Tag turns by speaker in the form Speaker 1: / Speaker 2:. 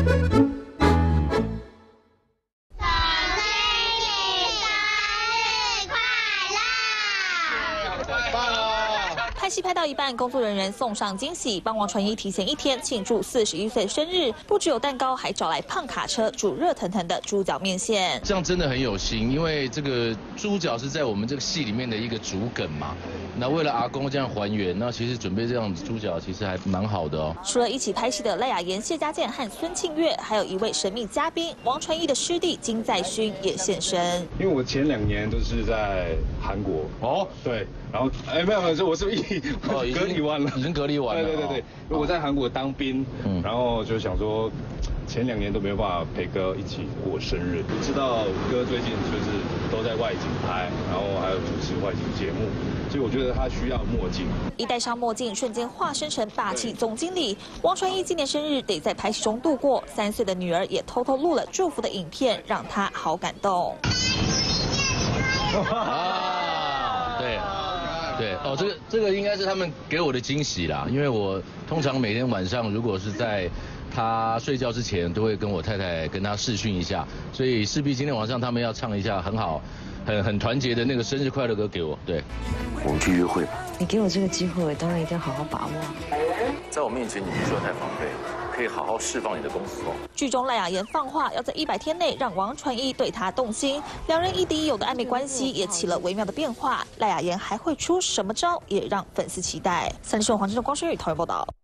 Speaker 1: 拍戏拍到一半，工作人员送上惊喜，帮王传一提前1天庆祝41岁生日，不只有蛋糕，还找来胖卡车煮热腾腾的猪脚面线。
Speaker 2: 这样真的很有心，因为这个猪脚是在我们这个戏里面的一个主梗嘛。那为了阿公这样还原，那其实准备这样子猪脚其实还蛮好的哦。
Speaker 1: 除了一起拍戏的赖雅妍、谢家健和孙庆月，还有一位神秘嘉宾王传一的师弟金在勋也现身。
Speaker 3: 因为我前2年都是在韩国哦，对，然后没有，我是隔离完了，
Speaker 2: 已经隔离完了。
Speaker 3: 对，我在韩国当兵，然后就想说。前2年都没有办法陪哥一起过生日，知道哥最近就是都在外景拍，然后还有主持外景节目，所以我觉得他需要墨镜。
Speaker 1: 一戴上墨镜，瞬间化身成霸气总经理。王传一今年生日得在拍戏中度过，3岁的女儿也偷偷录了祝福的影片，让他好感动。
Speaker 2: 对哦，这个应该是他们给我的惊喜啦，因为我通常每天晚上如果是在他睡觉之前，都会跟我太太跟他视讯一下，所以势必今天晚上他们要唱一下很好、很团结的那个生日快乐歌给我。对，
Speaker 4: 我们去约会吧。
Speaker 5: 你给我这个机会，当然一定要好好把握。
Speaker 4: 在我面前，你不需要太防备，可以好好释放你的公司哦。
Speaker 1: 剧中赖雅妍放话，要在100天内让王传一对她动心，两人一敌一友的暧昧关系也起了微妙的变化。赖雅妍还会出什么招，也让粉丝期待。3立新闻黄志忠、光生宇桃园报道。